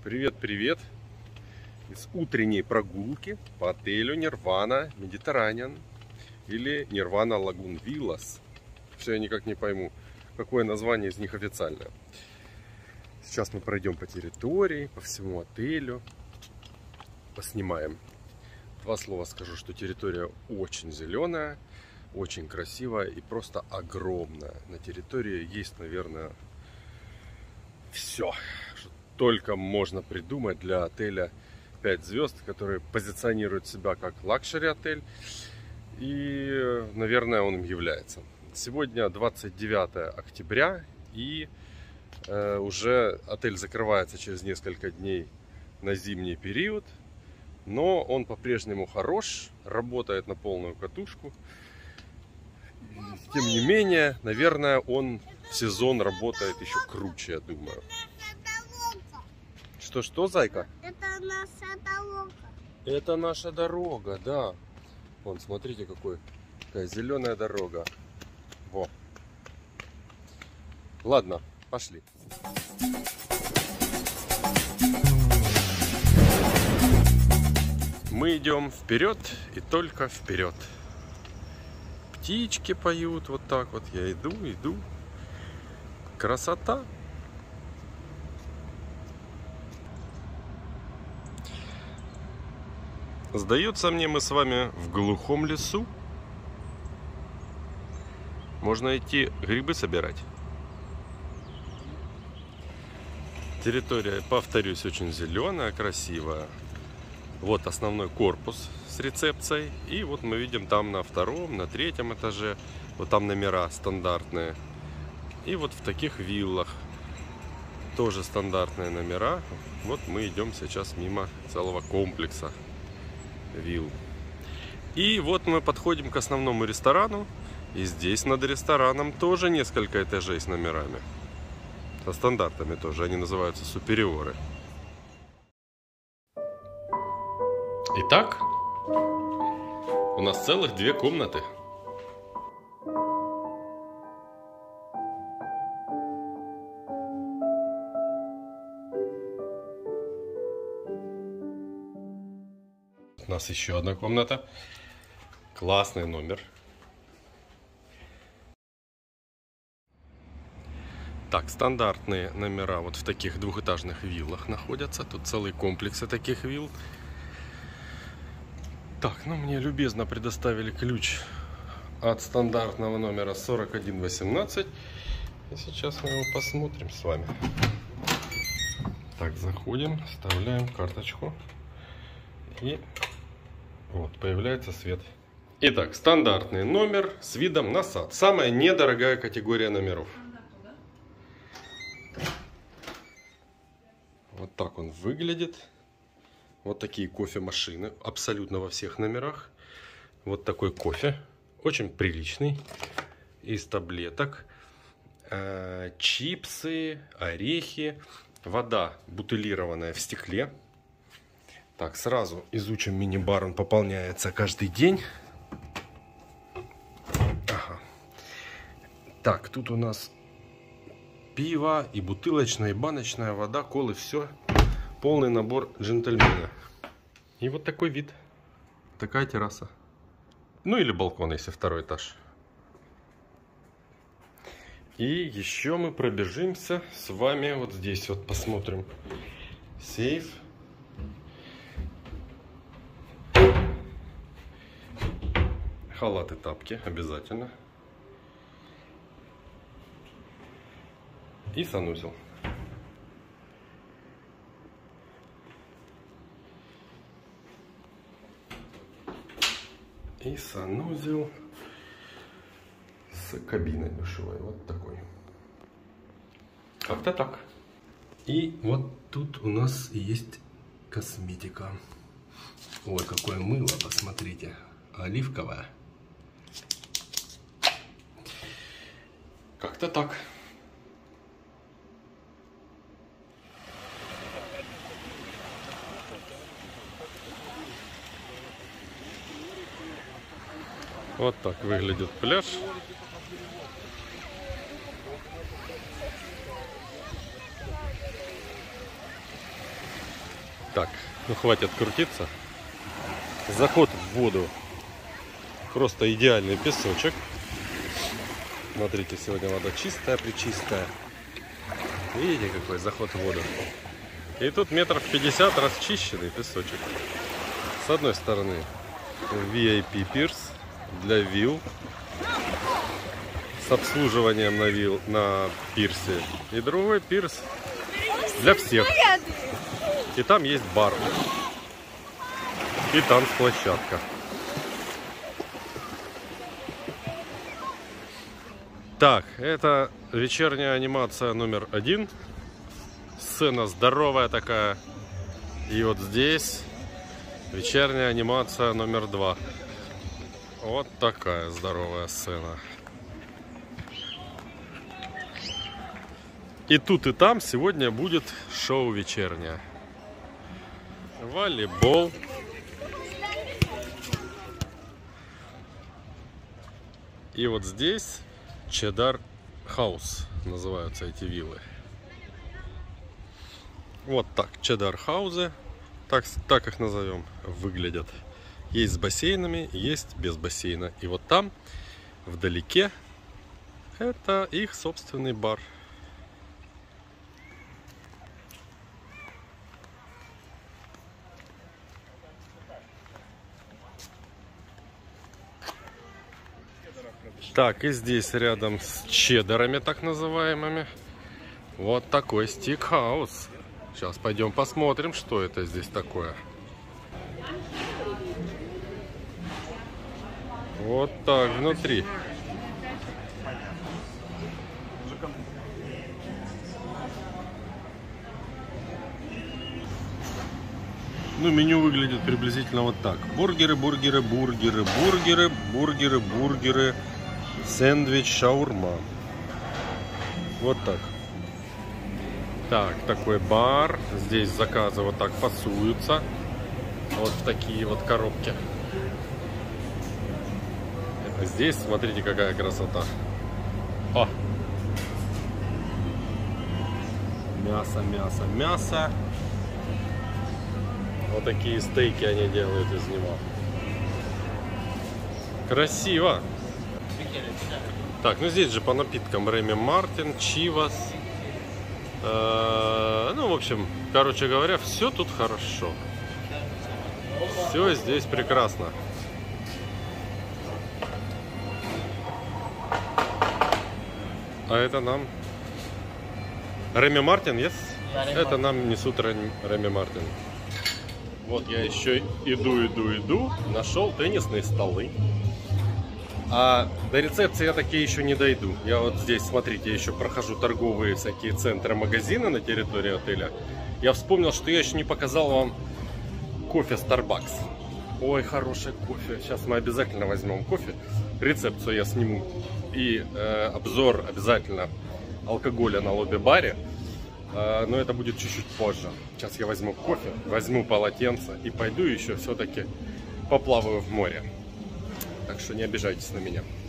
Привет-привет из утренней прогулки по отелю Nirvana Mediterranean или Nirvana Lagoon Villas. Все, я никак не пойму, какое название из них официальное. Сейчас мы пройдем по территории, по всему отелю, поснимаем. Два слова скажу, что территория очень зеленая, очень красивая и просто огромная. На территории есть, наверное, все, что только можно придумать для отеля 5 звезд, который позиционирует себя как лакшери отель. И, наверное, он им является. Сегодня 29 октября, и уже отель закрывается через несколько дней на зимний период. Но он по-прежнему хорош, работает на полную катушку. Тем не менее, наверное, он в сезон работает еще круче, я думаю. Что, зайка? Это наша дорога. Это наша дорога, да. Вон, смотрите, какая зеленая дорога. Во. Ладно, пошли. Мы идем вперед и только вперед. Птички поют вот так вот. Я иду. Красота. Сдается мне, мы с вами в глухом лесу. Можно идти грибы собирать. Территория, повторюсь, очень зеленая, красивая. Вот основной корпус с рецепцией. И вот мы видим там на втором, на третьем этаже. Вот там номера стандартные. И вот в таких виллах тоже стандартные номера. Вот мы идем сейчас мимо целого комплекса вилл. И вот мы подходим к основному ресторану. И здесь над рестораном тоже несколько этажей с номерами. Со стандартами тоже. Они называются супериоры. Итак, у нас целых 2 комнаты. У нас еще одна комната. Классный номер. Так, стандартные номера вот в таких двухэтажных виллах находятся. Тут целый комплекс таких вилл. Так, ну мне любезно предоставили ключ от стандартного номера 4118. И сейчас мы его посмотрим с вами. Так, заходим, вставляем карточку. И вот появляется свет. Итак, стандартный номер с видом на сад. Самая недорогая категория номеров. Вот так он выглядит. Вот такие кофемашины абсолютно во всех номерах. Вот такой кофе. Очень приличный. Из таблеток. Чипсы, орехи. Вода бутылированная в стекле. Так, сразу изучим мини-бар. Он пополняется каждый день. Ага. Так, тут у нас пиво и бутылочная, и баночная вода, колы, все. Полный набор джентльмена. И вот такой вид. Такая терраса. Ну или балкон, если второй этаж. И еще мы пробежимся с вами вот здесь. Вот посмотрим. Сейф. Халаты, тапки обязательно. И санузел. И санузел с кабиной душевой. Вот такой. Как-то так. И вот тут у нас есть косметика. Ой, какое мыло, посмотрите. Оливковое. Как-то так. Вот так выглядит пляж. Так, ну хватит крутиться. Заход в воду. Просто идеальный песочек. Смотрите, сегодня вода чистая, пречистая. Видите, какой заход в воду. И тут метров 50 расчищенный песочек. С одной стороны VIP пирс для вилл с обслуживанием на пирсе. И другой пирс для всех. И там есть бар. И танцплощадка. Так, это вечерняя анимация номер 1. Сцена здоровая такая. И вот здесь вечерняя анимация номер 2. Вот такая здоровая сцена. И тут, и там сегодня будет шоу вечернее. Волейбол. И вот здесь Чедар Хаус называются эти виллы. Вот так, Чедар Хаузы, так их назовем, выглядят. Есть с бассейнами, есть без бассейна. И вот там, вдалеке, это их собственный бар. Так, и здесь рядом с чеддерами, так называемыми, вот такой стикхаус. Сейчас пойдем посмотрим, что это здесь такое. Вот так внутри. Ну, меню выглядит приблизительно вот так. Бургеры, бургеры, бургеры, бургеры, бургеры, бургеры. Сэндвич, шаурма. Вот так. Так, такой бар. Здесь заказы вот так фасуются. Вот в такие вот коробки. А здесь, смотрите, какая красота. О! Мясо, мясо, мясо. Вот такие стейки они делают из него. Красиво. Так, ну здесь же по напиткам Реми Мартин, Чивас. Ну, в общем, короче говоря, все тут хорошо. Все здесь прекрасно. А это нам Реми Мартин, yes? Это нам несут Реми Мартин. Вот я еще иду. Нашел теннисные столы. А до рецепции я таки еще не дойду. Я вот здесь, смотрите, еще прохожу торговые всякие центры, магазины на территории отеля. Я вспомнил, что я еще не показал вам кофе Starbucks. Ой, хороший кофе. Сейчас мы обязательно возьмем кофе. Рецепцию я сниму. И обзор обязательно алкоголя на лобби-баре. Но это будет чуть-чуть позже. Сейчас я возьму кофе, возьму полотенце и пойду еще все-таки поплаваю в море. Так что не обижайтесь на меня.